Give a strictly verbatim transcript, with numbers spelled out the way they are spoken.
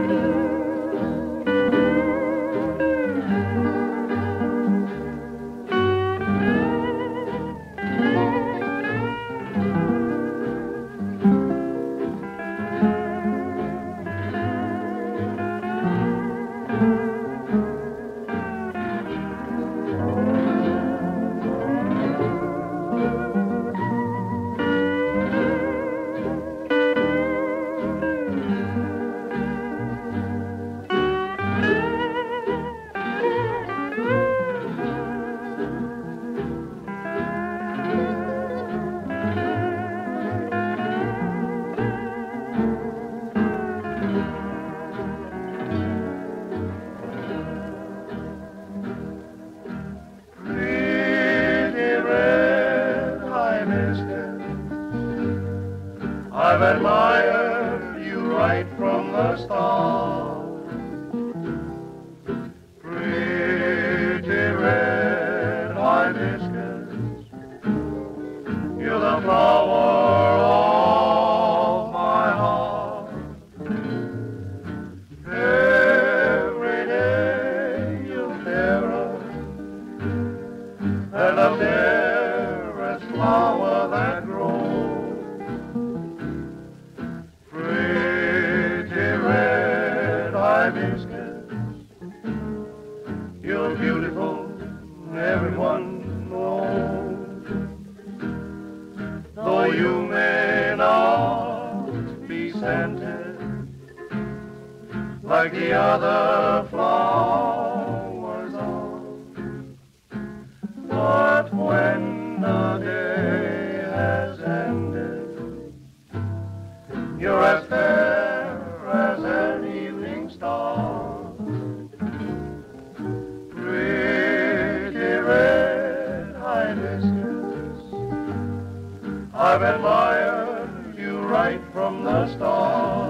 I've admired you right from the start. Pretty red hibiscus, you're the flower of my heart. Every day you're fairer than the fairest flower that grows. Hibiscus, you're beautiful, everyone knows. Though you may not be scented like the other flowers are, but when the day has ended, you're as fair as an evening star. Pretty red hibiscus, I've admired you right from the start.